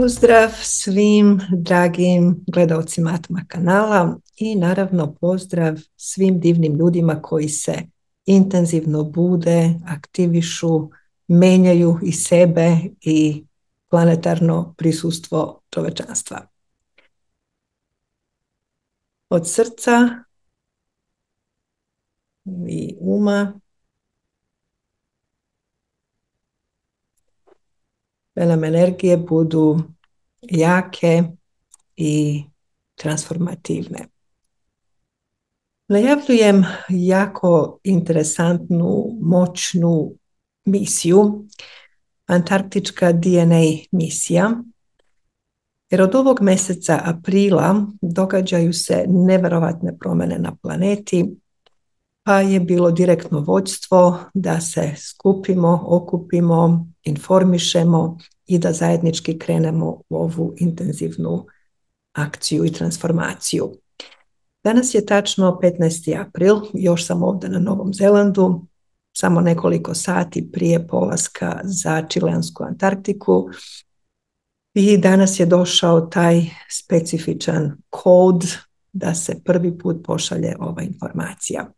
Pozdrav svim dragim gledaocima Atma kanala i naravno pozdrav svim divnim ljudima koji se intenzivno bude, aktivišu, menjaju i sebe i planetarno prisustvo čovečanstva. Od srca i uma da nam energije budu jake i transformativne. Najavljujem jako interesantnu, moćnu misiju, Antarktička DNA misija, jer od ovog mjeseca aprila događaju se neverovatne promjene na planeti, pa je bilo direktno vođstvo da se skupimo, okupimo, informišemo i da zajednički krenemo u ovu intenzivnu akciju i transformaciju. Danas je tačno 15. april, još sam ovdje na Novom Zelandu, samo nekoliko sati prije polaska za čileansku Antarktiku i danas je došao taj specifičan kod da se prvi put pošalje ova informacija.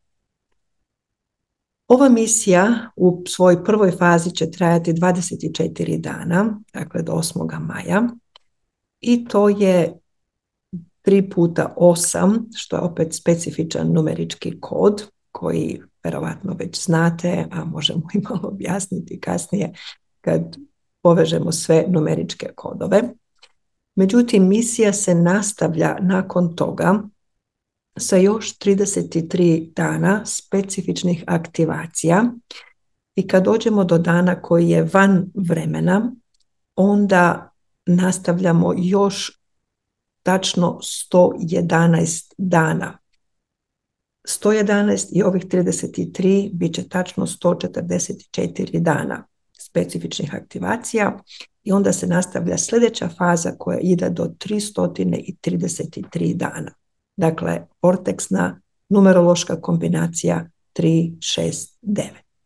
Ova misija u svojoj prvoj fazi će trajati 24 dana, dakle do 8. maja, i to je 3 puta 8, što je opet specifičan numerički kod, koji verovatno već znate, a možemo i malo objasniti kasnije kad povežemo sve numeričke kodove. Međutim, misija se nastavlja nakon toga sa još 33 dana specifičnih aktivacija i kad dođemo do dana koji je van vremena, onda nastavljamo još tačno 111 dana. 111 i ovih 33 bit će tačno 144 dana specifičnih aktivacija i onda se nastavlja sljedeća faza koja ide do 333 dana. Dakle, vorteksna numerološka kombinacija 3, 6, 9.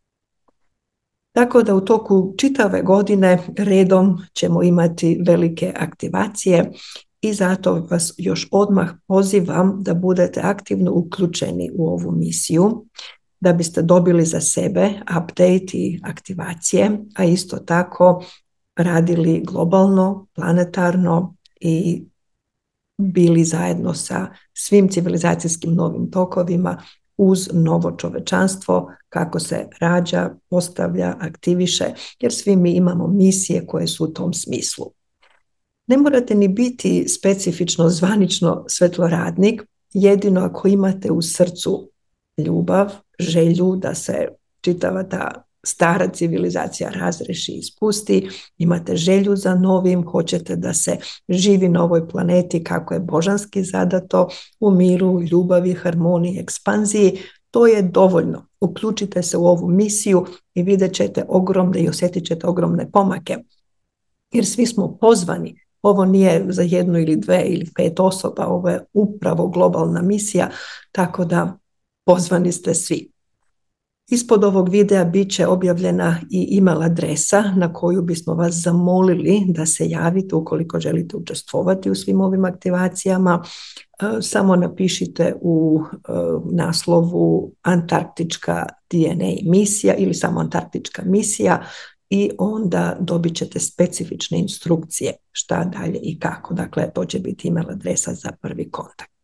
Tako da u toku čitave godine redom ćemo imati velike aktivacije i zato vas još odmah pozivam da budete aktivno uključeni u ovu misiju, da biste dobili za sebe update i aktivacije, a isto tako radili globalno, planetarno i bili zajedno sa svim civilizacijskim novim tokovima uz novo čovečanstvo, kako se rađa, postavlja, aktiviše, jer svi mi imamo misije koje su u tom smislu. Ne morate ni biti specifično zvanično svetloradnik, jedino ako imate u srcu ljubav, želju da se čitava ta stara civilizacija razreši i ispusti, imate želju za novim, hoćete da se živi na ovoj planeti kako je božanski zadato, u miru, ljubavi, harmoniji, ekspanziji, to je dovoljno. Uključite se u ovu misiju i vidjet ćete ogromne i osjetit ćete ogromne pomake. Jer svi smo pozvani. Ovo nije za 1 ili 2 ili 5 osoba, ovo je upravo globalna misija, tako da pozvani ste svi. Ispod ovog videa bit će objavljena i email adresa na koju bismo vas zamolili da se javite ukoliko želite učestvovati u svim ovim aktivacijama. Samo napišite u naslovu Antarktička DNA misija ili samo Antarktička misija i onda dobit ćete specifične instrukcije šta dalje i kako. Dakle, to će biti email adresa za prvi kontakt.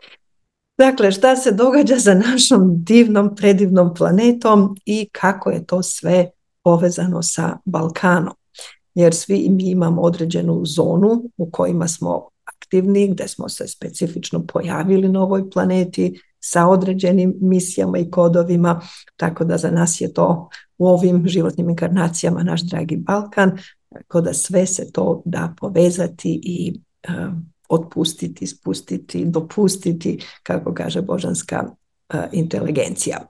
Dakle, šta se događa za našom divnom, predivnom planetom i kako je to sve povezano sa Balkanom. Jer svi mi imamo određenu zonu u kojima smo aktivni, gdje smo se specifično pojavili na ovoj planeti sa određenim misijama i kodovima, tako da za nas je to u ovim životnim inkarnacijama naš dragi Balkan, tako da sve se to da povezati i otpustiti, spustiti, dopustiti, kako kaže božanska inteligencija.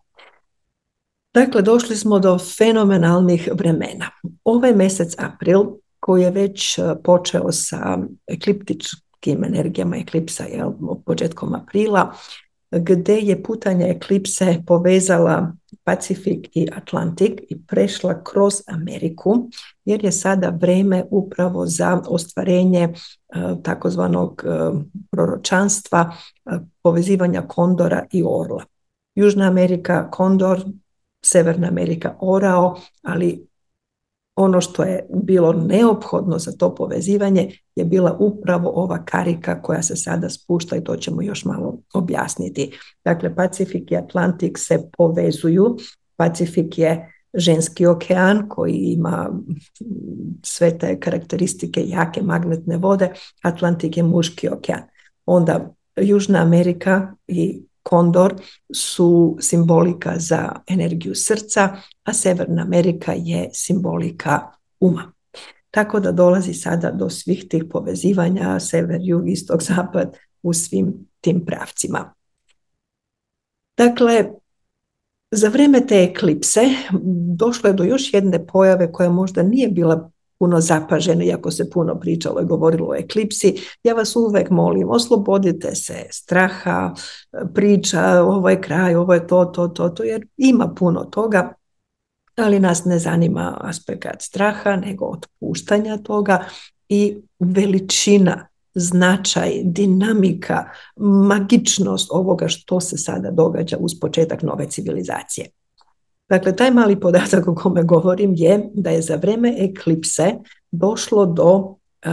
Dakle, došli smo do fenomenalnih vremena. Ovaj mjesec april, koji je već počeo sa ekliptičkim energijama eklipsa, početkom aprila, gdje je putanja eklipse povezala Pacifik i Atlantik i prešla kroz Ameriku, jer je sada vrijeme upravo za ostvarenje takozvanog proročanstva povezivanja kondora i orla. Južna Amerika kondor, Severna Amerika orao, ali ono što je bilo neophodno za to povezivanje je bila upravo ova karika koja se sada spušta i to ćemo još malo objasniti. Dakle, Pacifik i Atlantik se povezuju. Pacifik je ženski okean koji ima sve te karakteristike jake magnetne vode, Atlantik je muški okean. Onda Južna Amerika i kondor su simbolika za energiju srca, a Severna Amerika je simbolika uma. Tako da dolazi sada do svih tih povezivanja, sever, jug, istok, zapad u svim tim pravcima. Dakle, za vrijeme te eklipse došlo je do još jedne pojave koja možda nije bila puno zapažena, iako se puno pričalo i govorilo o eklipsi. Ja vas uvek molim, oslobodite se straha, priča, ovo je kraj, ovo je to, jer ima puno toga, ali nas ne zanima aspekt straha, nego otpuštanja toga i veličina, značaj, dinamika, magičnost ovoga što se sada događa uz početak nove civilizacije. Dakle, taj mali podatak o kome govorim je da je za vrijeme eklipse došlo do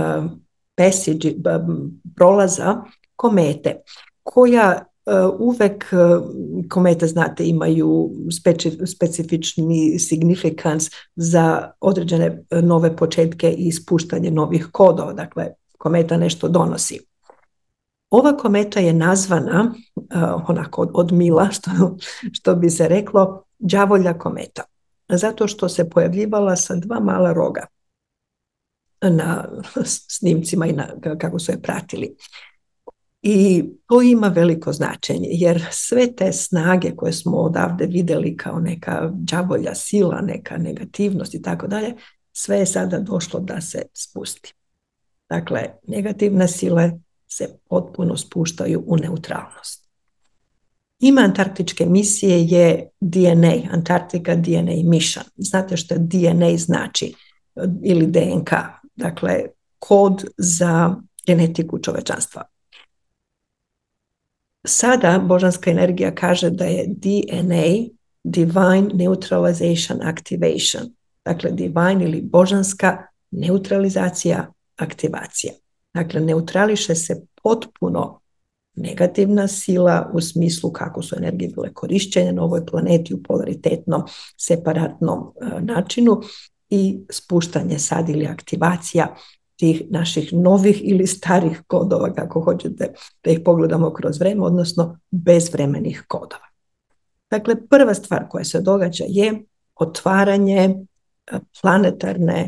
prolaza komete, koja uvek, komete znate imaju specifični significance za određene nove početke i ispuštanje novih kodova, dakle kometa nešto donosi. Ova kometa je nazvana, onako od mila, što bi se reklo, đavolja kometa, zato što se pojavljivala sa dva mala roga na snimcima i kako su je pratili. I to ima veliko značenje, jer sve te snage koje smo odavde vidjeli kao neka đavolja sila, neka negativnost i tako dalje, sve je sada došlo da se spusti. Dakle, negativne sile se potpuno spuštaju u neutralnost. Ime antarktičke misije je DNA, Antarctica DNA Mission. Znate što DNA znači, ili DNK, dakle kod za genetiku čovečanstva. Sada božanska energija kaže da je DNA, Divine Neutralization Activation, dakle divine ili božanska neutralizacija, aktivacija. Dakle, neutrališe se potpuno negativna sila u smislu kako su energije bile korišćene na ovoj planeti u polaritetnom, separatnom načinu i spuštanje sad ili aktivacija tih naših novih ili starih kodova, kako hoćete da ih pogledamo kroz vrijeme, odnosno bezvremenih kodova. Dakle, prva stvar koja se događa je otvaranje planetarne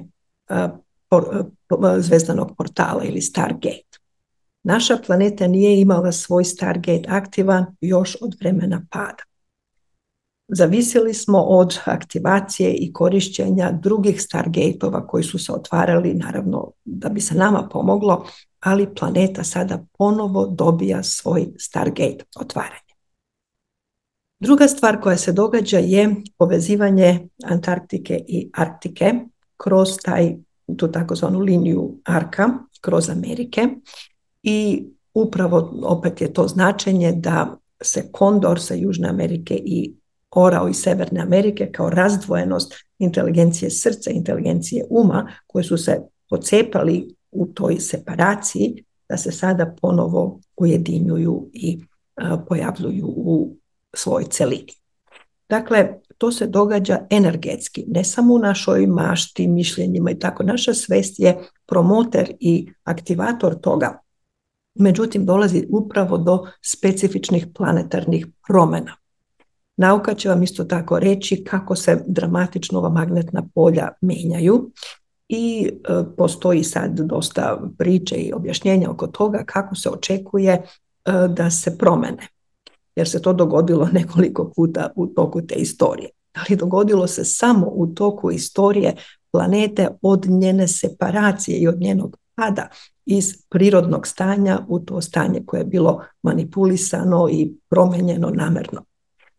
zvezdanog portala ili Stargate. Naša planeta nije imala svoj Stargate aktivan još od vremena pada. Zavisili smo od aktivacije i korišćenja drugih Stargateova koji su se otvarali, naravno da bi se nama pomoglo, ali planeta sada ponovo dobija svoj Stargate otvaranje. Druga stvar koja se događa je povezivanje Antarktike i Arktike kroz tu takozvanu liniju Arka, kroz Amerike, i upravo opet je to značenje da se kondor sa Južne Amerike i orao iz Severne Amerike kao razdvojenost inteligencije srca, inteligencije uma, koje su se pocepali u toj separaciji, da se sada ponovo ujedinjuju i pojavljuju u svoj celini. Dakle, to se događa energetski, ne samo u našoj mašti, mišljenjima i tako. Naša svest je promoter i aktivator toga. Međutim, dolazi upravo do specifičnih planetarnih promjena. Nauka će vam isto tako reći kako se dramatično ova magnetna polja menjaju i postoji sad dosta priče i objašnjenja oko toga kako se očekuje da se promene. Jer se to dogodilo nekoliko puta u toku te istorije. Ali dogodilo se samo u toku istorije planete od njene separacije i od njenog pada iz prirodnog stanja u to stanje koje je bilo manipulisano i promenjeno namerno.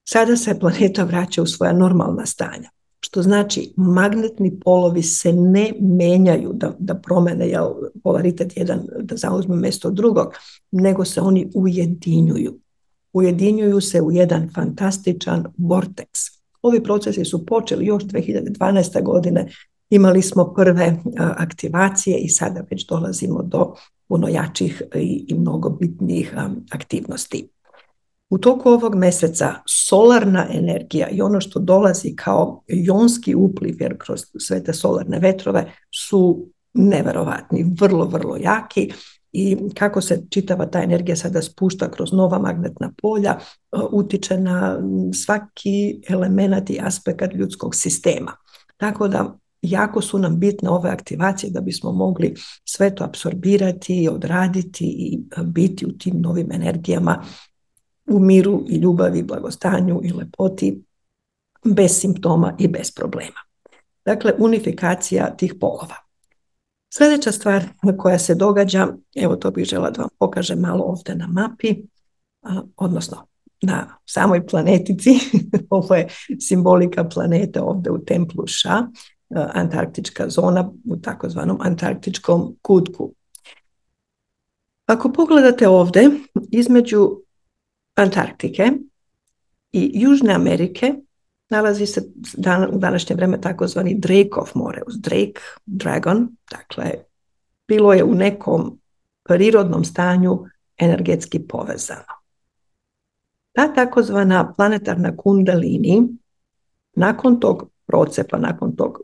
Sada se planeta vraća u svoja normalna stanja, što znači magnetni polovi se ne menjaju da promene polaritet jedan, da zauzme mjesto drugog, nego se oni ujedinjuju. Ujedinjuju se u jedan fantastičan vorteks. Ovi procesi su počeli još 2012. godine, imali smo prve aktivacije i sada već dolazimo do puno jačih i mnogo bitnijih aktivnosti. U toku ovog mjeseca solarna energija i ono što dolazi kao jonski upliv, jer kroz sve te solarne vetrove su neverovatni, vrlo, vrlo jaki, i kako se čitava ta energija sada spušta kroz nova magnetna polja, utiče na svaki element i aspekt ljudskog sistema. Tako da jako su nam bitne ove aktivacije da bismo mogli sve to apsorbirati, odraditi i biti u tim novim energijama u miru i ljubavi, blagostanju i lepoti, bez simptoma i bez problema. Dakle, unifikacija tih polova. Sljedeća stvar koja se događa, evo to bih žela da vam pokažem malo ovdje na mapi, odnosno na samoj planetici. Ovo je simbolika planete ovdje u templu Ša, antarktička zona u takozvanom antarktičkom kutku. Ako pogledate ovdje, između Antarktike i Južne Amerike nalazi se u današnje vrijeme takozvani Drakeov more, uz Drake, Dragon, dakle bilo je u nekom prirodnom stanju energetski povezano. Ta takozvana planetarna kundalini nakon tog procepa, nakon tog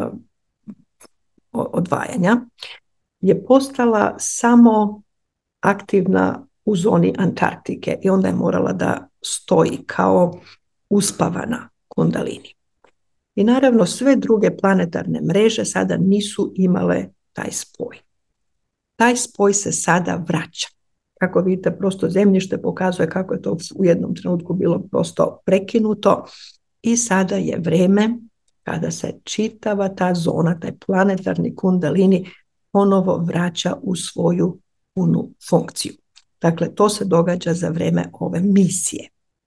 odvajanja je postala samo aktivna u zoni Antarktike i onda je morala da stoji kao uspavana kundalini. I naravno sve druge planetarne mreže sada nisu imale taj spoj. Taj spoj se sada vraća. Kako vidite, prosto zemljište pokazuje kako je to u jednom trenutku bilo prosto prekinuto i sada je vrijeme kada se čitava ta zona, taj planetarni kundalini ponovo vraća u svoju punu funkciju. Dakle, to se događa za vrijeme ove misije.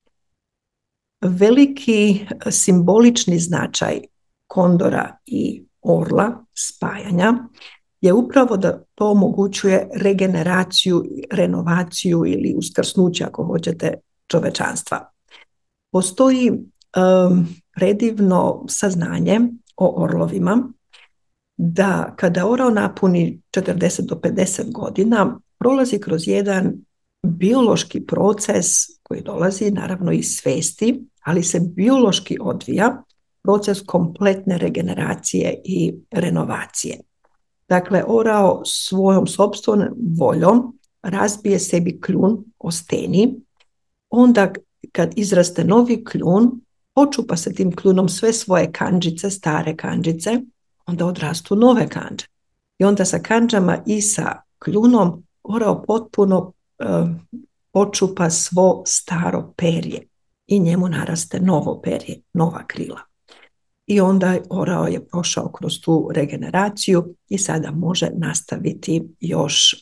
Veliki simbolični značaj kondora i orla, spajanja, je upravo da to omogućuje regeneraciju, renovaciju ili uskrsnuće, ako hoćete, čovečanstva. Postoji predivno saznanje o orlovima da kada orao napuni 40 do 50 godina, prolazi kroz jedan biološki proces koji dolazi naravno iz svesti, ali se biološki odvija proces kompletne regeneracije i renovacije. Dakle, orao svojom sopstvenom voljom razbije sebi kljun o steni, onda kad izraste novi kljun, počupa se tim kljunom sve svoje kandžice, stare kandžice, onda odrastu nove kandže. I onda sa kandžama i sa kljunom orao potpuno počupa svo staro perje i njemu naraste novo perje, nova krila. I onda orao je prošao kroz tu regeneraciju i sada može nastaviti još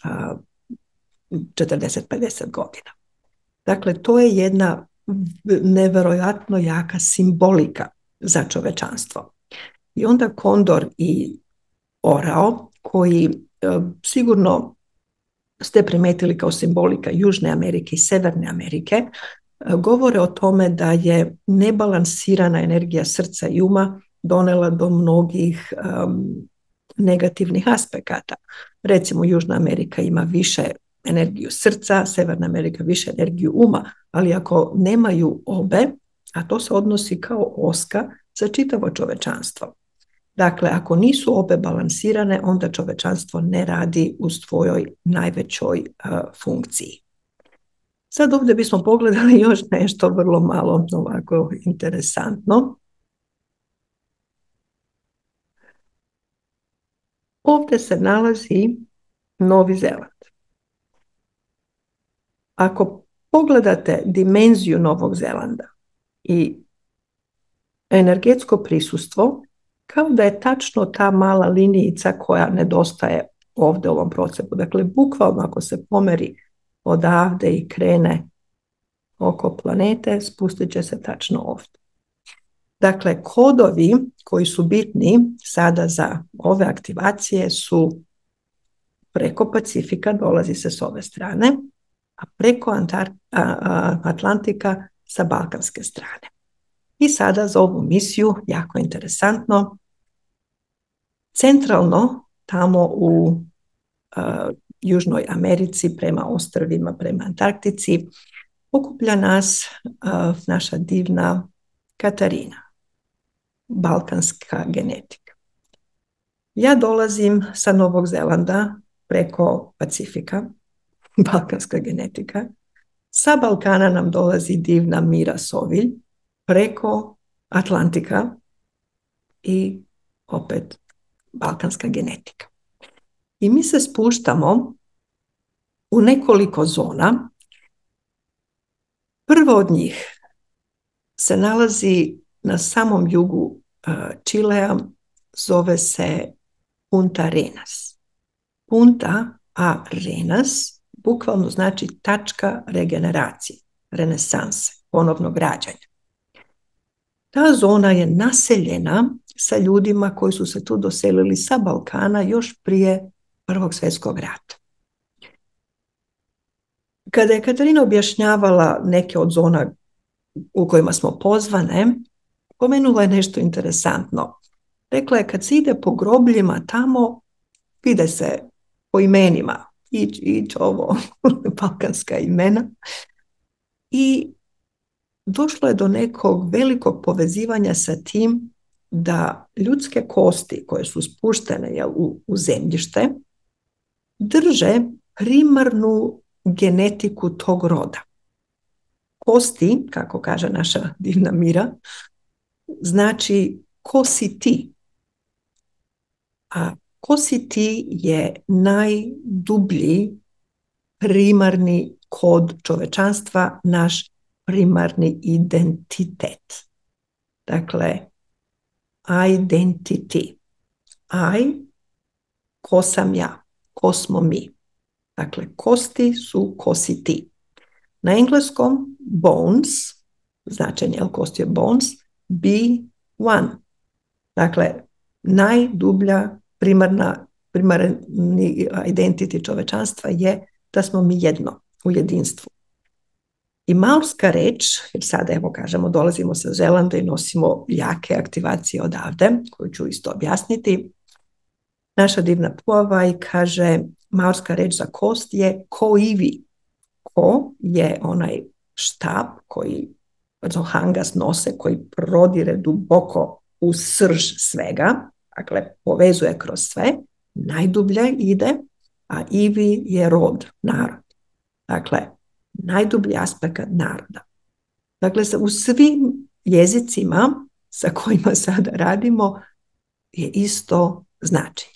40-50 godina. Dakle, to je jedna nevjerojatno jaka simbolika za čovečanstvo. I onda kondor i orao, koji sigurno ste primetili kao simbolika Južne Amerike i Severne Amerike, govore o tome da je nebalansirana energija srca i uma donela do mnogih negativnih aspekata. Recimo, Južna Amerika ima više energiju srca, Severna Amerika više energiju uma, ali ako nemaju obe, a to se odnosi kao oska za čitavo čovečanstvo. Dakle, ako nisu obe balansirane, onda čovečanstvo ne radi u svojoj najvećoj funkciji. Sad ovdje bismo pogledali još nešto vrlo malo ovako interesantno. Ovdje se nalazi Novi Zeland. Ako pogledate dimenziju Novog Zelanda i energetsko prisustvo, kao da je tačno ta mala linijica koja nedostaje ovdje u ovom procepu. Dakle, bukvalno ako se pomeri odavde i krene oko planete spustit će se tačno ovdje. Dakle, kodovi koji su bitni sada za ove aktivacije su preko Pacifika, dolazi se s ove strane, a preko Atlantika sa balkanske strane. I sada za ovu misiju, jako interesantno, centralno tamo u Južnoj Americi, prema ostrvima, prema Antarktici, okuplja nas naša divna Katarina, balkanska genetika. Ja dolazim sa Novog Zelanda preko Pacifika, balkanska genetika. Sa Balkana nam dolazi divna Mira Sovilj preko Atlantika i opet balkanska genetika. I mi se spuštamo u nekoliko zona. Prvo od njih se nalazi na samom jugu Čilea, zove se Punta Arenas. Punta Arenas bukvalno znači tačka regeneracije, renesanse, ponovnog rađanja. Ta zona je naseljena sa ljudima koji su se tu doselili sa Balkana još prije Prvog svjetskog rata. Kada je Katarina objašnjavala neke od zona u kojima smo pozvane, pomenula je nešto interesantno. Rekla je, kad se ide po grobljima tamo, vide se po imenima, ić ovo, balkanska imena. I došlo je do nekog velikog povezivanja sa tim da ljudske kosti koje su spuštene u zemljište drže primarnu genetiku tog roda. Kosti, kako kaže naša divna Mira, znači ko si ti. A ko si ti je najdublji primarni kod čovečanstva, naš primarni identitet. Dakle, identity. Ko sam ja, ko smo mi. Dakle, kosti su ko si ti. Na engleskom bones, značenje kosti je bones, be one. Dakle, najdublja primarni identitet čovečanstva je da smo mi jedno, u jedinstvu. I maorska reč, jer sada evo kažemo dolazimo sa Zelanda i nosimo jake aktivacije odavde, koju ću isto objasniti. Naša divna Puava i kaže, maorska reč za kost je koivi. Ko je onaj štap koji Zohangas nose, koji prodire duboko u srž svega, dakle povezuje kroz sve, najdublje ide, a ivi je rod, narod. Dakle, najdublji aspekt naroda. Dakle, u svim jezicima sa kojima sada radimo je isto značenje.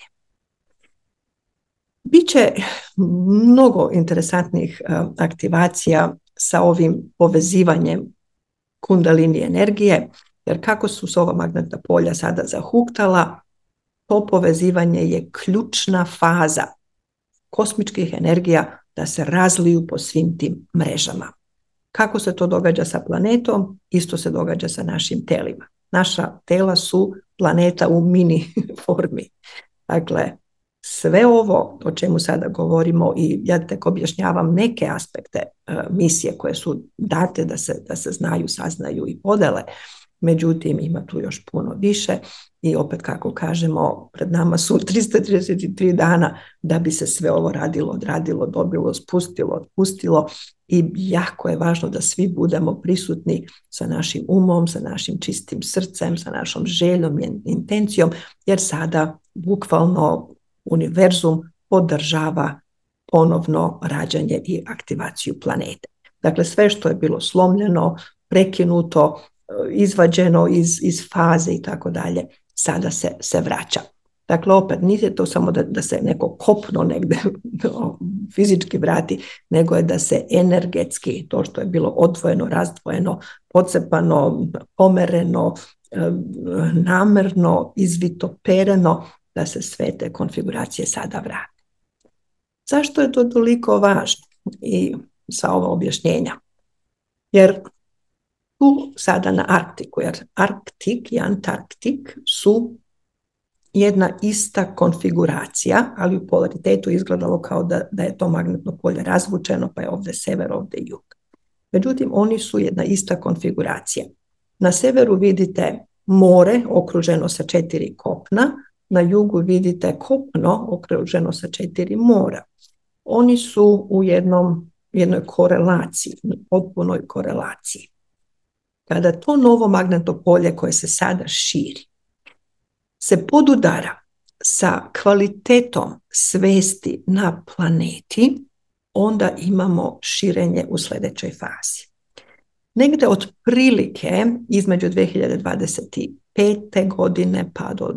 Biće mnogo interesantnih aktivacija sa ovim povezivanjem kundalini energije, jer kako su se ova magnetna polja sada zahuktala, to povezivanje je ključna faza kosmičkih energija da se razliju po svim tim mrežama. Kako se to događa sa planetom, isto se događa sa našim telima. Naša tela su planeta u mini formi. Dakle, sve ovo o čemu sada govorimo i ja tek objašnjavam neke aspekte misije koje su date da se znaju, saznaju i podele. Međutim, ima tu još puno više i opet kako kažemo, pred nama su 333 dana da bi se sve ovo radilo, odradilo, dobilo, spustilo, otpustilo i jako je važno da svi budemo prisutni sa našim umom, sa našim čistim srcem, sa našom željom i intencijom, jer sada bukvalno univerzum podržava ponovno rađanje i aktivaciju planete. Dakle, sve što je bilo slomljeno, prekinuto, izvađeno iz faze i tako dalje, sada se vraća. Dakle, opet, nije to samo da se neko kopno negdje fizički vrati, nego je da se energetski, to što je bilo odvojeno, razdvojeno, pocepano, pomereno, namerno, izvitopereno, da se sve te konfiguracije sada vrate. Zašto je to toliko važno i sa ova objašnjenja? Jer tu sada na Arktiku, jer Arktik i Antarktik su jedna ista konfiguracija, ali u polaritetu izgledalo kao da je to magnetno polje razvučeno, pa je ovdje sever, ovdje jug. Međutim, oni su jedna ista konfiguracija. Na severu vidite more okruženo sa 4 kopna, na jugu vidite kopno okruženo sa 4 mora. Oni su u jednoj korelaciji, potpunoj korelaciji. Kada to novo magnetno polje koje se sada širi se podudara sa kvalitetom svesti na planeti, onda imamo širenje u sljedećoj fazi. Negde otprilike između 2025. godine pa do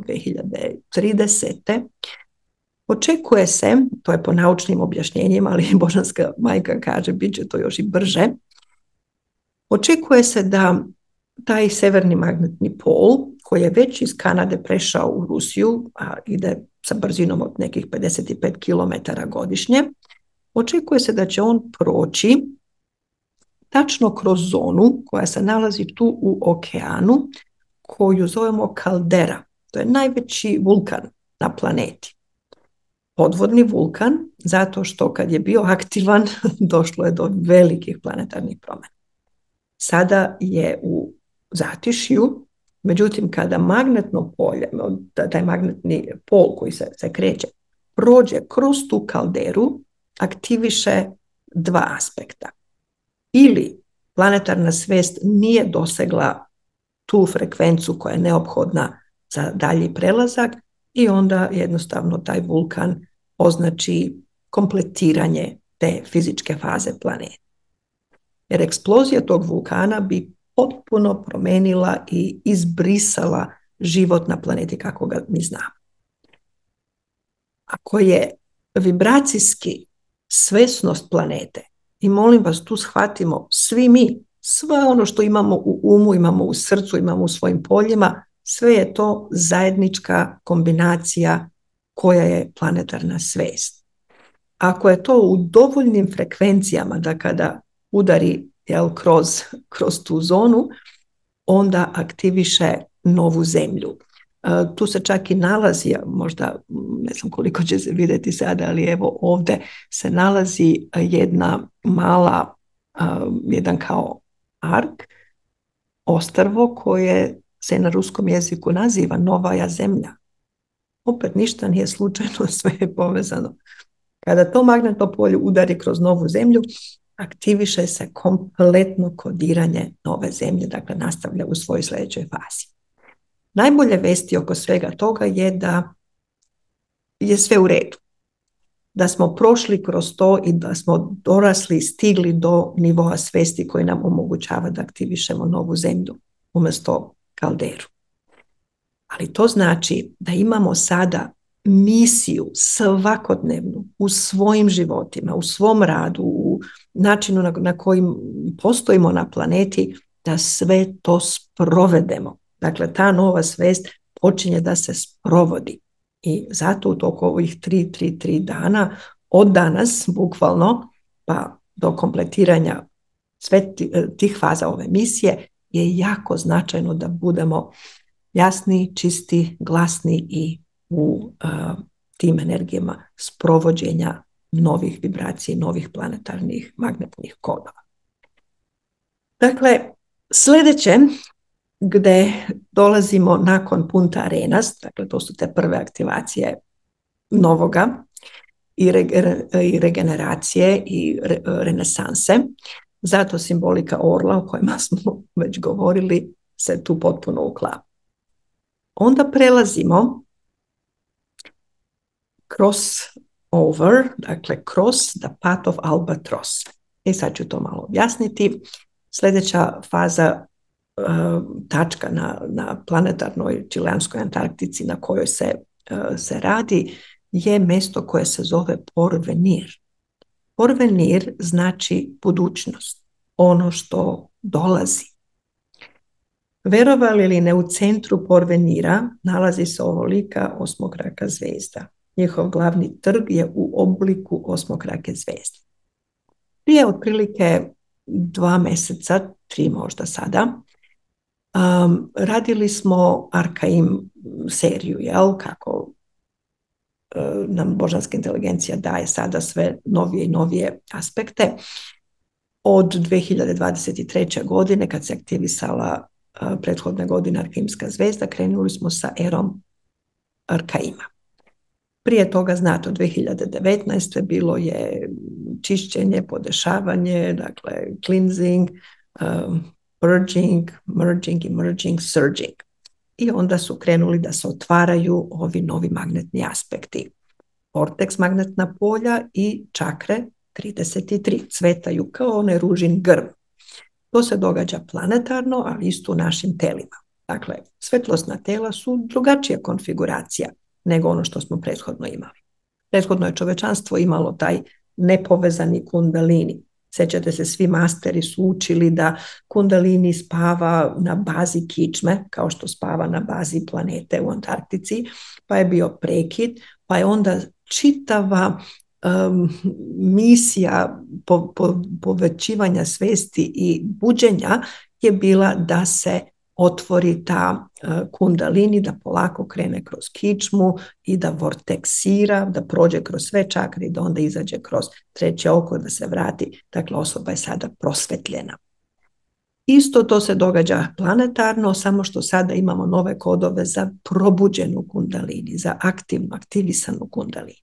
2030. očekuje se, to je po naučnim objašnjenjima, ali Božanska majka kaže bit će to još i brže, očekuje se da taj severni magnetni pol, koji je već iz Kanade prešao u Rusiju, a ide sa brzinom od nekih 55 km godišnje, očekuje se da će on proći tačno kroz zonu koja se nalazi tu u okeanu, koju zovemo kaldera. To je najveći vulkan na planeti. Podvodni vulkan, zato što kad je bio aktivan, došlo je do velikih planetarnih promjena. Sada je u zatišju, međutim kada magnetno polje, taj magnetni pol koji se kreće, prođe kroz tu kalderu, aktiviše 2 aspekta. Ili planetarna svest nije dosegla tu frekvencu koja je neophodna za dalji prelazak i onda jednostavno taj vulkan označi kompletiranje te fizičke faze planete. Jer eksplozija tog vulkana bi potpuno promenila i izbrisala život na planeti kako ga mi znamo. Ako je vibracijski svesnost planete, i molim vas tu shvatimo svi mi, sve ono što imamo u umu, imamo u srcu, imamo u svojim poljima, sve je to zajednička kombinacija koja je planetarna svest. Ako je to u dovoljnim frekvencijama da kada udari kroz tu zonu, onda aktiviše novu zemlju. Tu se čak i nalazi, možda ne znam koliko će se vidjeti sada, ali evo ovdje se nalazi jedna mala, jedan kao ark, ostrvo koje se na ruskom jeziku naziva Novaja zemlja. Opet ništa nije slučajno, sve je povezano. Kada to magnetno polje udari kroz novu zemlju, aktiviše se kompletno kodiranje nove zemlje, dakle nastavlja u svojoj sljedećoj fazi. Najbolje vesti oko svega toga je da je sve u redu. Da smo prošli kroz to i da smo dorasli, stigli do nivoa svesti koji nam omogućava da aktivišemo novu zemlju umjesto kalderu. Ali to znači da imamo sada misiju svakodnevnu u svojim životima, u svom radu, u načinu na kojim postojimo na planeti, da sve to sprovedemo. Dakle, ta nova svest počinje da se sprovodi. I zato u toku ovih 3 dana, od danas, bukvalno, pa do kompletiranja sve tih faza ove misije, je jako značajno da budemo jasni, čisti, glasni i u tim energijama sprovođenja novih vibracija, novih planetarnih magnetnih kodova. Dakle, sljedeće gdje dolazimo nakon Punta Arenas, dakle to su te prve aktivacije novoga i regeneracije i renesanse, zato simbolika orla o kojima smo već govorili se tu potpuno uklapa. Onda prelazimo crossover, dakle cross the path of Albatros. I sad ću to malo objasniti. Sljedeća faza, tačka na planetarnoj čileanskoj Antarktici na kojoj se radi, je mjesto koje se zove Porvenir. Porvenir znači budućnost, ono što dolazi. Verovali ili ne, u centru Porvenira nalazi se ovolika osmokraka zvezda. Njihov glavni trg je u obliku osmokrake zvezde. Prije otprilike 2 mjeseca, 3 možda sada. Radili smo Arkaim seriju, kako nam božanska inteligencija daje sada sve novije i novije aspekte. Od 2023. godine, kad se aktivisala prethodne godine Arkaimska zvezda, krenuli smo sa erom Arkaima. Prije toga, znate, od 2019. bilo je čišćenje, podešavanje, dakle cleansing, merging, emerging, surging. I onda su krenuli da se otvaraju ovi novi magnetni aspekti. Vortex magnetna polja i čakre 33 cvetaju kao onaj ružin grm. To se događa planetarno, ali isto u našim telima. Dakle, svetlosna tela su drugačija konfiguracija nego ono što smo prethodno imali. Prethodno je čovečanstvo imalo taj nepovezani kundalini. Sjećate se, svi masteri su učili da kundalini spava na bazi kičme, kao što spava na bazi planete u Antarktici, pa je bio prekid, pa je onda čitava misija povećivanja svesti i buđenja je bila da se otvori ta kundalini, da polako krene kroz kičmu i da vorteksira, da prođe kroz sve čakre i da onda izađe kroz treće oko, da se vrati. Dakle, osoba je sada prosvetljena. Isto to se događa planetarno, samo što sada imamo nove kodove za probuđenu kundalini, za aktivisanu kundalini.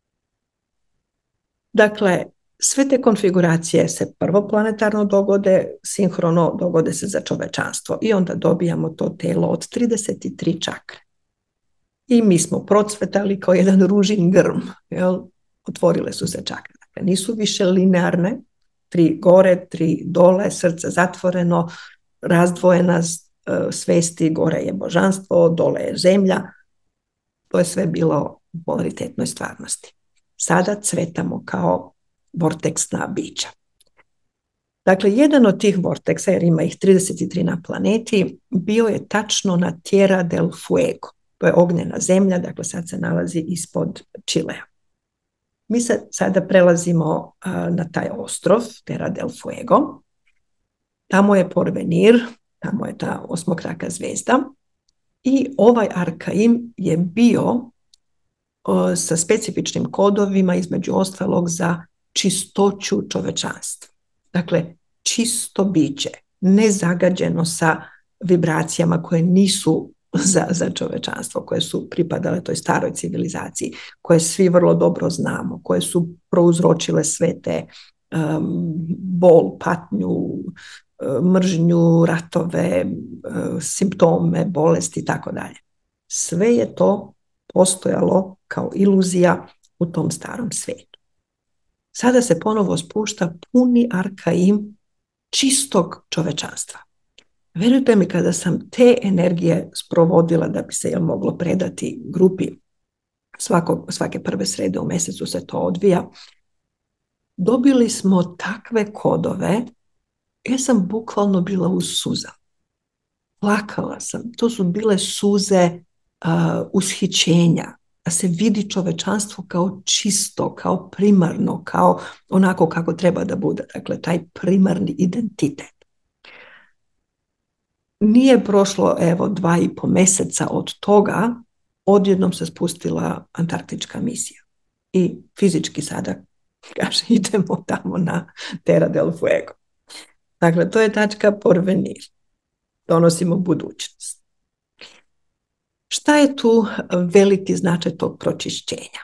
Dakle, sve te konfiguracije se prvo planetarno dogode, sinhrono dogode se za čovečanstvo i onda dobijamo to telo od 33 čakre. I mi smo procvetali kao jedan ružin grm, otvorile su se čakre. Dakle, nisu više linearne, 3 gore, 3 dole, srce zatvoreno, razdvojena svesti, gore je božanstvo, dole je zemlja. To je sve bilo u polaritetnoj stvarnosti. Sada cvetamo kao vorteksna bića. Dakle, jedan od tih vorteksa, jer ima ih 33 na planeti, bio je tačno na Tierra del Fuego. To je ognjena zemlja, dakle sad se nalazi ispod Čilea. Mi se sada prelazimo na taj ostrov, Tierra del Fuego. Tamo je Porvenir, tamo je ta osmokraka zvezda. I ovaj Arkaim je bio sa specifičnim kodovima, između ostalog za čistoću čovečanstva. Dakle, čisto biće, nezagađeno sa vibracijama koje nisu za čovečanstvo, koje su pripadale toj staroj civilizaciji, koje svi vrlo dobro znamo, koje su prouzročile sve te bol, patnju, mržnju, ratove, simptome, bolesti i tako dalje. Sve je to postojalo kao iluzija u tom starom svijetu. Sada se ponovo spušta puni Arkaim čistog čovečanstva. Verujte mi, kada sam te energije sprovodila da bi se moglo predati grupi, svake prve srede u mjesecu se to odvija, dobili smo takve kodove, ja sam bukvalno bila u suza. Plakala sam. To su bile suze ushićenja, da se vidi čovečanstvo kao čisto, kao primarno, kao onako kako treba da bude. Dakle, taj primarni identitet. Nije prošlo, 2,5 mjeseca od toga, odjednom se spustila antarktička misija. I fizički sada, kaže, idemo tamo na Tierra del Fuego. Dakle, to je tačka Porvenir. Donosimo budućnost. Šta je tu veliki značaj tog pročišćenja?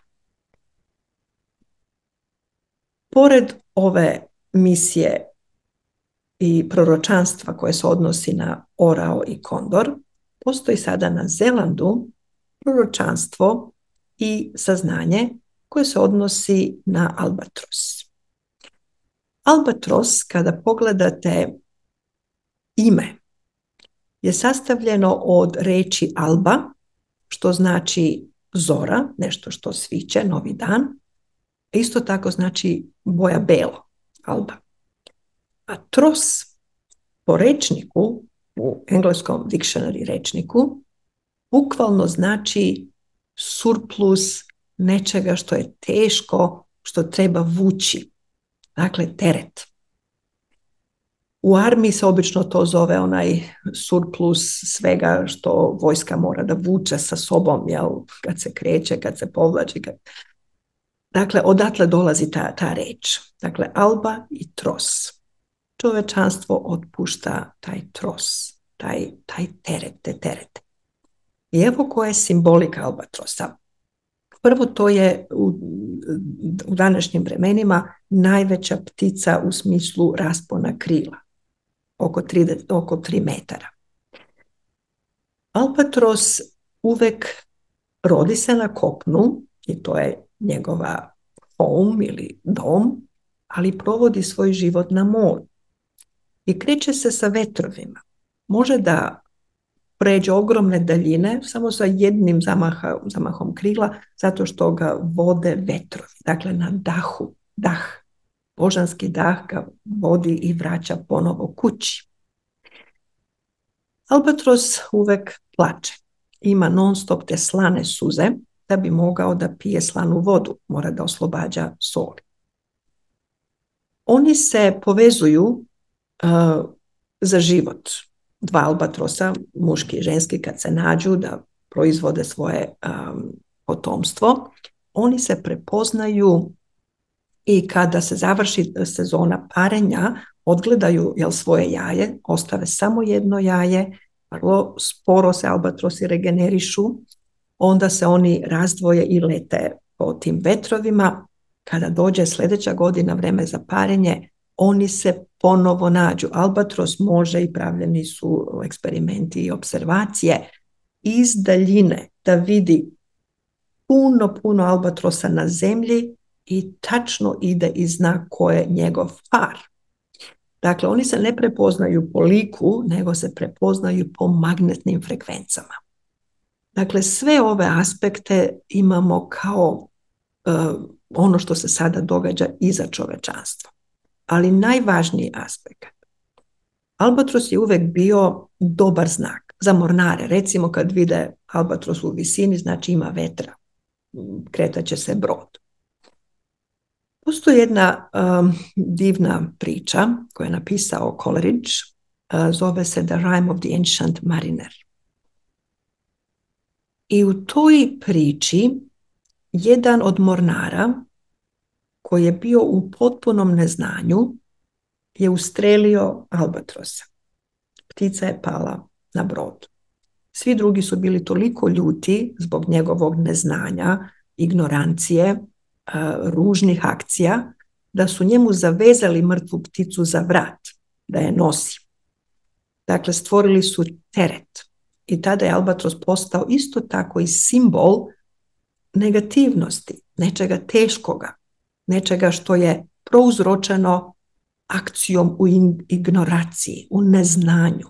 Pored ove misije i proročanstva koje se odnosi na orao i kondor, postoji sada na Zelandu proročanstvo i saznanje koje se odnosi na albatros. Albatros, kada pogledate ime, je sastavljeno od riječi alba, što znači zora, nešto što sviće, novi dan. Isto tako znači boja belo, alba. A tros po rečniku, u engleskom dictionary rečniku, bukvalno znači surplus nečega što je teško, što treba vući. Dakle, teret. U armiji se obično to zove onaj surplus svega što vojska mora da vuče sa sobom, jel, kad se kreće, kad se povlači. Dakle, odatle dolazi ta reč. Dakle, alba i tros. Čovečanstvo otpušta taj tros, taj teret, te terete. I evo koja je simbolika albatrosa. Prvo, to je u današnjim vremenima najveća ptica u smislu raspona krila, oko 3 metara. Albatros uvek rodi se na kopnu i to je njegova home ili dom, ali provodi svoj život na moru i kreće se sa vetrovima. Može da pređe ogromne daljine samo sa jednim zamahom krila, zato što ga vode vetrovi. Dakle, na dah, božanski dah ga vodi i vraća ponovo kući. Albatros uvek plače. Ima non stop te slane suze da bi mogao da pije slanu vodu. Mora da oslobađa soli. Oni se povezuju za život. 2 albatrosa, muški i ženski, kad se nađu da proizvode svoje potomstvo, oni se prepoznaju i kada se završi sezona parenja, odgledaju svoje jaje, ostave samo jedno jaje, vrlo sporo se albatrosi regenerišu, onda se oni razdvoje i lete po tim vetrovima. Kada dođe sljedeća godina, vreme za parenje, oni se ponovo nađu. Albatros može, i pravljeni su eksperimenti i observacije, iz daljine da vidi puno albatrosa na zemlji i tačno ide i zna ko je njegov par. Dakle, oni se ne prepoznaju po liku, nego se prepoznaju po magnetnim frekvencama. Dakle, sve ove aspekte imamo kao ono što se sada događa iza čovečanstva. Ali najvažniji aspekt. Albatros je uvek bio dobar znak za mornare. Recimo, kad vide albatros u visini, znači ima vetra, kretaće se brod. Postoji jedna divna priča koju je napisao Coleridge, zove se The Rime of the Ancient Mariner. I u toj priči jedan od mornara koji je bio u potpunom neznanju je ustrelio albatrosa. Ptica je pala na brod. Svi drugi su bili toliko ljuti zbog njegovog neznanja, ignorancije, ružnih akcija, da su njemu zavezali mrtvu pticu za vrat, da je nosi. Dakle, stvorili su teret. I tada je albatros postao isto tako i simbol negativnosti, nečega teškoga, nečega što je prouzročeno akcijom u ignoraciji, u neznanju.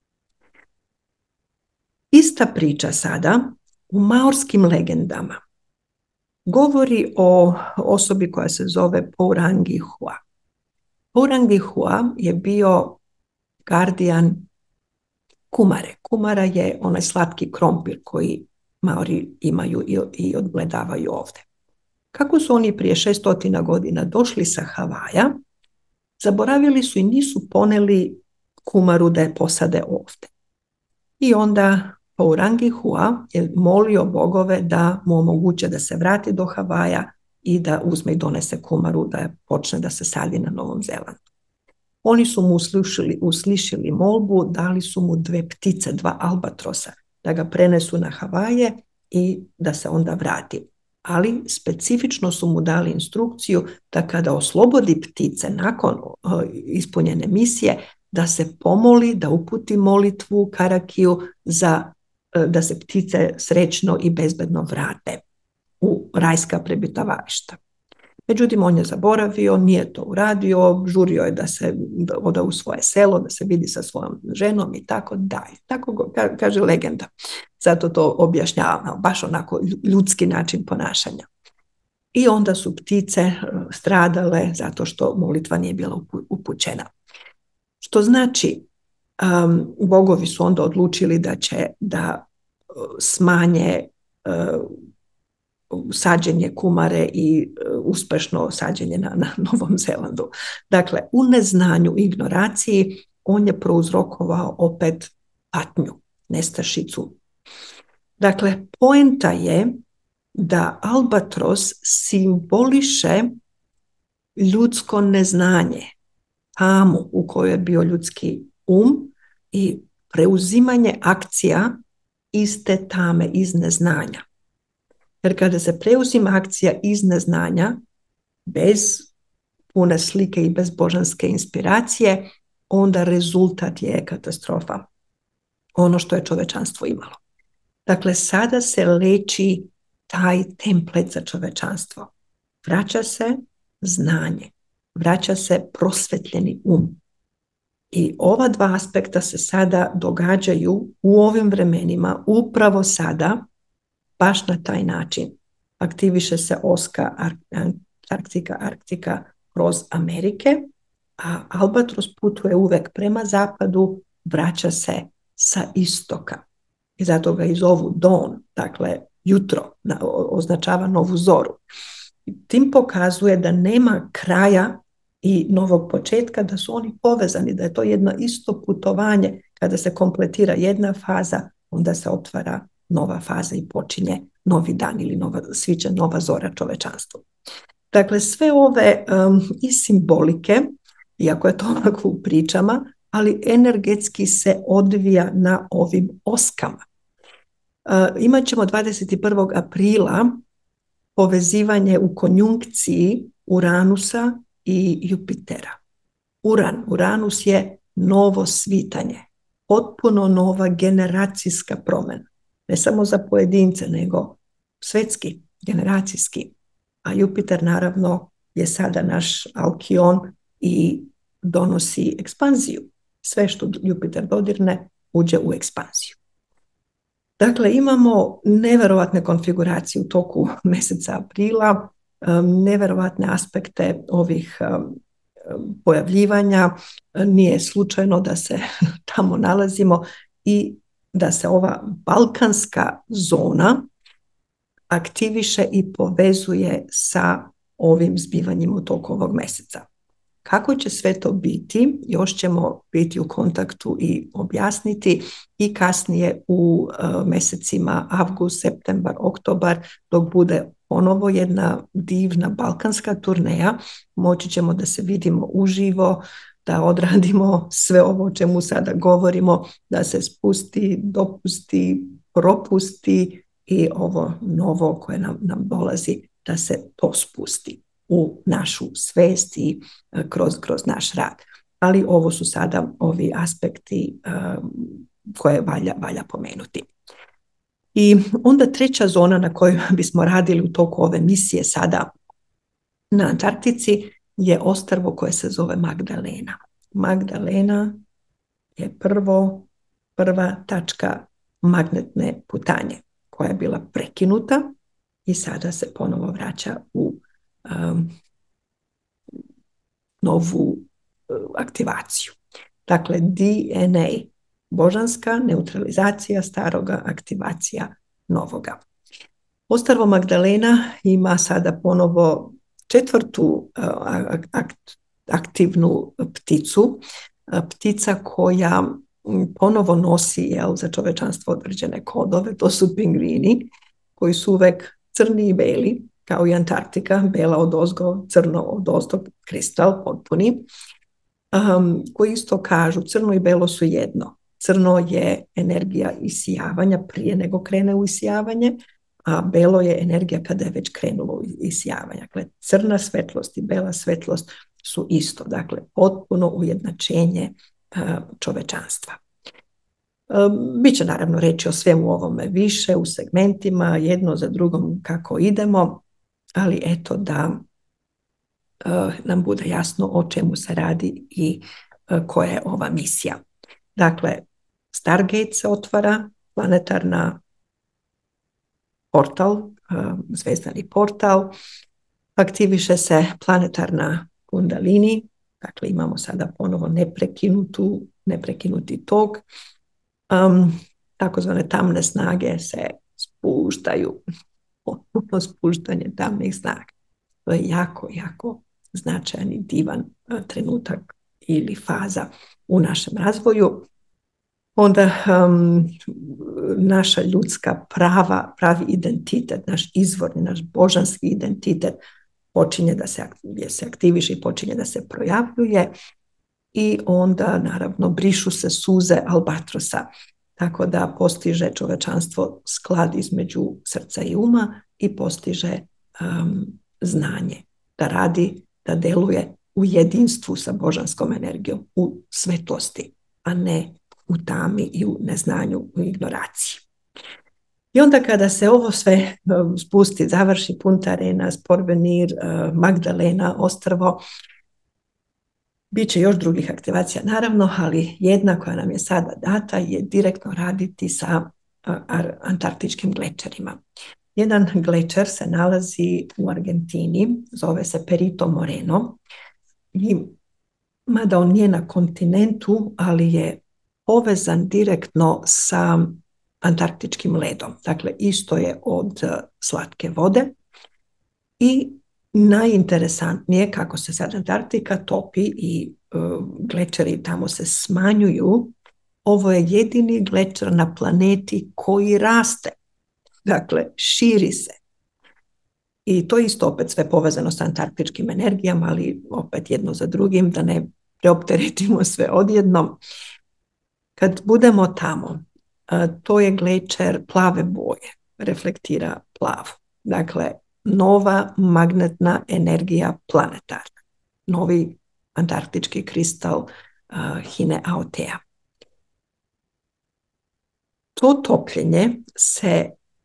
Ista priča sada u maorskim legendama govori o osobi koja se zove Pourangihua. Pourangihua je bio gardijan kumare. Kumara je onaj slatki krompir koji Maori imaju i odgledavaju ovde. Kako su oni prije 600 godina došli sa Havaja, zaboravili su i nisu poneli kumaru da je posade ovde. I onda Pourangihua je molio bogove da mu omoguće da se vrati do Havaja i da uzme i donese kumaru da je počne da se sadi na Novom Zelandu. Oni su mu uslišili molbu, dali su mu 2 ptice, 2 albatrosa, da ga prenesu na Havaje i da se onda vrati. Ali specifično su mu dali instrukciju da kada oslobodi ptice nakon ispunjene misije, da se pomoli, da uputi molitvu, karakiju da se ptice srećno i bezbedno vrate u rajska prebitavališta. Međutim, on je zaboravio, nije to uradio, žurio je da ode u svoje selo, da se vidi sa svojom ženom i tako dalje. Tako kaže legenda. Zato to objašnjava, baš onako ljudski način ponašanja. I onda su ptice stradale zato što molitva nije bila upućena. Što znači, bogovi su onda odlučili da će da smanje sađenje kumare i uspešno sađenje na Novom Zelandu. Dakle, u neznanju, ignoraciji on je prouzrokovao opet patnju, nestašicu. Dakle, poenta je da albatros simboliše ljudsko neznanje, tamu u kojoj je bio ljudski i preuzimanje akcija iz te tame, iz neznanja. Jer kada se preuzima akcija iz neznanja, bez pune slike i bez božanske inspiracije, onda rezultat je katastrofa. Ono što je čovečanstvo imalo. Dakle, sada se leči taj templet za čovečanstvo. Vraća se znanje, vraća se prosvetljeni I ova dva aspekta se sada događaju u ovim vremenima, upravo sada, baš na taj način. Aktiviše se oska Arktika kroz Amerike, a albatros putuje uvek prema zapadu, vraća se sa istoka. I zato ga i zovu dawn, dakle jutro, označava novu zoru. Tim pokazuje da nema kraja i novog početka, da su oni povezani, da je to jedno isto putovanje. Kada se kompletira jedna faza, onda se otvara nova faza i počinje novi dan ili sviće nova zora čovečanstvu. Dakle, sve ove i simbolike, iako je to ovako u pričama, ali energetski se odvija na ovim oskama. Imat ćemo 21. aprila povezivanje u konjunkciji Uranusa i Jupitera. Uranus je novo svitanje, potpuno nova generacijska promjena. Ne samo za pojedince, nego svetski, generacijski. A Jupiter naravno je sada naš alkion i donosi ekspanziju. Sve što Jupiter dodirne uđe u ekspanziju. Dakle, imamo neverovatne konfiguracije u toku mjeseca aprila, neverovatne aspekte ovih pojavljivanja. Nije slučajno da se tamo nalazimo i da se ova balkanska zona aktiviše i povezuje sa ovim zbivanjima u toku ovog mjeseca. Kako će sve to biti, još ćemo biti u kontaktu i objasniti i kasnije u mjesecima avgust, septembar, oktobar, dok bude ponovo jedna divna balkanska turneja, moći ćemo da se vidimo uživo, da odradimo sve ovo o čemu sada govorimo, da se spusti, dopusti, propusti i ovo novo koje nam dolazi, da se to spusti u našu svest i kroz naš rad. Ali ovo su sada ovi aspekti koje valja pomenuti. I onda treća zona na kojoj bismo radili u toku ove misije sada na Antarktici je ostrvo koje se zove Magdalena. Magdalena je prva tačka magnetne putanje koja je bila prekinuta i sada se ponovo vraća u novu aktivaciju. Dakle, DNA, božanska neutralizacija staroga, aktivacija novoga. Ostrvo Magdalena ima sada ponovo četvrtu aktivnu pticu, ptica koja ponovo nosi za čovečanstvo određene kodove, to su pingvini koji su uvek crni i beli, kao i Antarktika, bela odozgo, crno odozdo, kristal potpuni, koji isto kažu crno i belo su jedno. Crno je energija isijavanja prije nego krene u isijavanje, a belo je energija kada je već krenulo u isijavanje. Dakle, crna svetlost i bela svetlost su isto, dakle, potpuno ujednačenje čovečanstva. Biće naravno reći o svemu ovome više u segmentima, jedno za drugom kako idemo, ali eto da nam bude jasno o čemu se radi i koja je ova misija. Dakle, Stargate se otvara, planetarna portal, zvezdani portal, aktiviše se planetarna kundalini, dakle imamo sada ponovo neprekinuti tok, takozvane tamne snage se spuštaju, potpuno spuštanje tamnih snaga. To je jako, jako značajan i divan trenutak ili faza u našem razvoju, onda naša ljudska pravi identitet, naš izvorni, naš božanski identitet počinje da se aktiviše i počinje da se projavljuje i onda naravno brišu se suze albatrosa, tako da postiže čovečanstvo sklad između srca i uma i postiže znanje da radi, da deluje u jedinstvu sa božanskom energijom, u svetlosti, a ne u tami i u neznanju, u ignoraciji. I onda kada se ovo sve spusti, završi Punta Arenas, Porvenir, Magdalena, Ostrvo, bit će još drugih aktivacija naravno, ali jedna koja nam je sada data je direktno raditi sa antarktičkim glečerima. Jedan glečer se nalazi u Argentini, zove se Perito Moreno, i mada on nije na kontinentu, ali je povezan direktno sa antarktičkim ledom. Dakle, isto je od slatke vode i najinteresantnije kako se sad Antarktika topi i glečeri tamo se smanjuju. Ovo je jedini glečer na planeti koji raste. Dakle, širi se. I to isto opet sve povezano sa antarktičkim energijama, ali opet jedno za drugim, da ne preopteretimo sve odjednom. Kad budemo tamo, to je glečer plave boje, reflektira plavo. Dakle, nova magnetna energija planetarna, novi antarktički kristal Hine Aotea. To topljenje se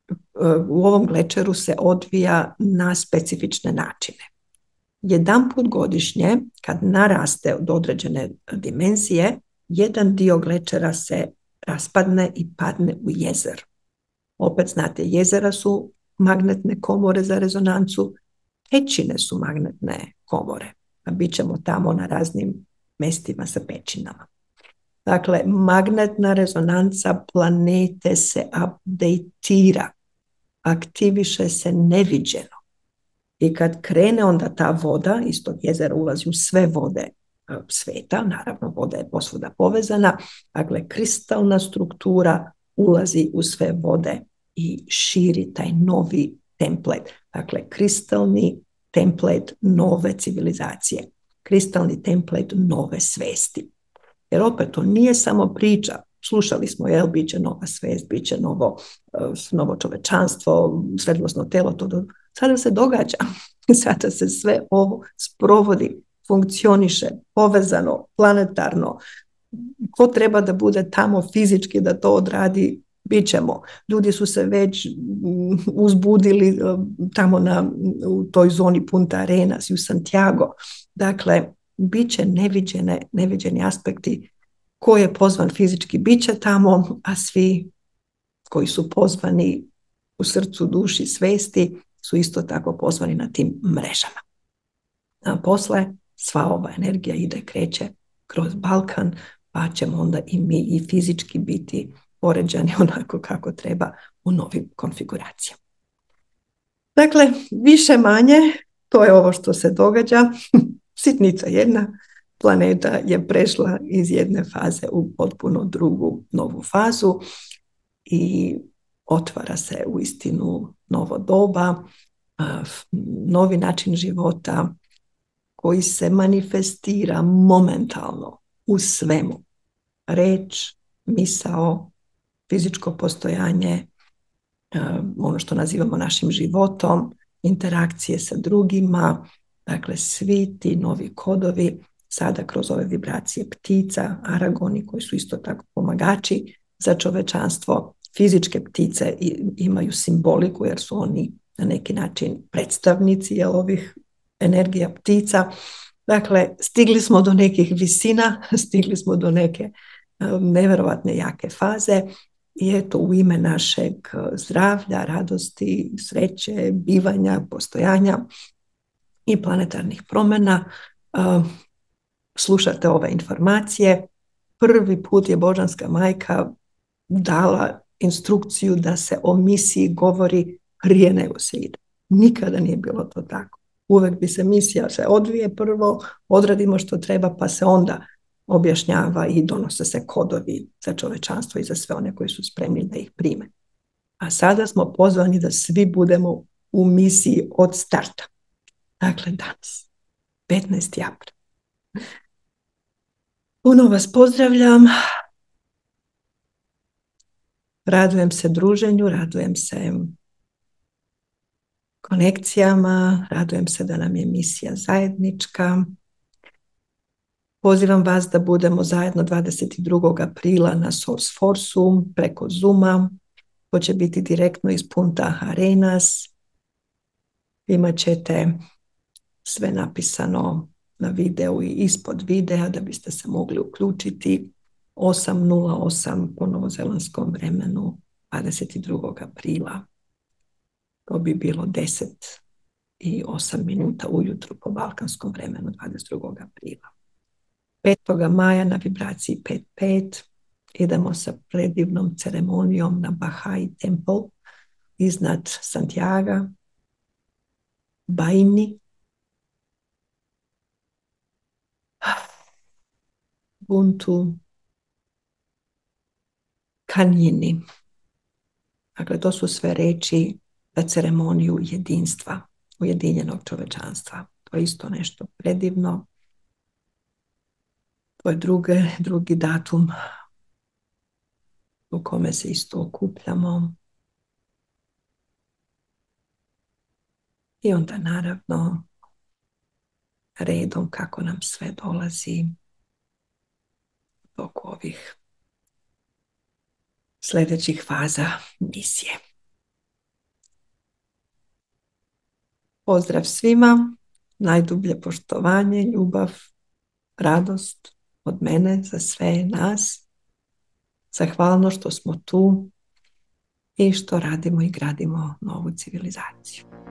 u ovom glečeru se odvija na specifične načine. Jedanput godišnje, kad naraste od određene dimenzije, jedan dio glečera se raspadne i padne u jezero. Opet znate, jezera su magnetne komore za rezonancu, pećine su magnetne komore, a bit ćemo tamo na raznim mestima sa pećinama. Dakle, magnetna rezonanca planete se updateira, aktiviše se neviđeno. I kad krene onda ta voda iz tog jezera ulazi u sve vode sveta, naravno voda je posvuda povezana, dakle kristalna struktura ulazi u sve vode i širi taj novi template, dakle kristalni template nove civilizacije, kristalni template nove svesti. Jer opet to nije samo priča, slušali smo, bit će nova svest, bit će novo čovečanstvo, svetlosno telo, sada se događa, sada se sve ovo sprovodi, funkcioniše, povezano, planetarno. Ko treba da bude tamo fizički da to odradi, bit ćemo. Ljudi su se već uzbudili tamo u toj zoni Punta Arenas i u Santiago. Dakle, bit će neviđeni aspekti. Ko je pozvan fizički bit će tamo, a svi koji su pozvani u srcu, duši, svesti su isto tako pozvani na tim mrežama. A posle sva ova energija ide, kreće kroz Balkan, pa ćemo onda i mi i fizički biti poređani onako kako treba u novim konfiguracijama. Dakle, više manje, to je ovo što se događa. Sitnica jedna, planeta je prešla iz jedne faze u potpuno drugu, novu fazu i otvara se uistinu novo doba, novi način života koji se manifestira momentalno u svemu. Reč, misao, fizičko postojanje, ono što nazivamo našim životom, interakcije sa drugima, dakle svi ti novi kodovi sada kroz ove vibracije ptica, aragoni koji su isto tako pomagači za čovečanstvo. Fizičke ptice imaju simboliku jer su oni na neki način predstavnici ovih energija ptica. Dakle, stigli smo do nekih visina, stigli smo do neke neverovatne jake faze i eto u ime našeg zdravlja, radosti, sreće, bivanja, postojanja i planetarnih promjena slušate ove informacije. Prvi put je Božanska majka dala instrukciju da se o misiji govori prije nego se ide. Nikada nije bilo to tako. uvek bi se misija se odvije prvo, odradimo što treba, pa se onda objašnjava i donose se kodovi za čovečanstvo i za sve one koji su spremni da ih prime. A sada smo pozvani da svi budemo u misiji od starta. Dakle, danas, 15. april. Puno vas pozdravljam. Radujem se druženju, radujem se konekcijama, radujem se da nam je misija zajednička. Pozivam vas da budemo zajedno 22. aprila na SourceForce-u preko Zooma. To će biti direktno iz Punta Arenas. Imat ćete sve napisano na videu i ispod videa da biste se mogli uključiti 8:08 po novozelandskom vremenu 22. aprila. To bi bilo 10:08 ujutru po balkanskom vremenu 22. aprila. 5. maja na vibraciji 5.5 idemo sa predivnom ceremonijom na Baha'i Temple iznad Santiaga, Bajni, Buntu, Kanjini. Dakle, to su sve reči za ceremoniju jedinstva, ujedinjenog čovečanstva. To je isto nešto predivno. To je drugi datum u kome se isto okupljamo. I onda naravno redom kako nam sve dolazi oko ovih sljedećih faza misije. Pozdrav svima, najdublje poštovanje, ljubav, radost od mene za sve nas. Zahvalno što smo tu i što radimo i gradimo novu civilizaciju.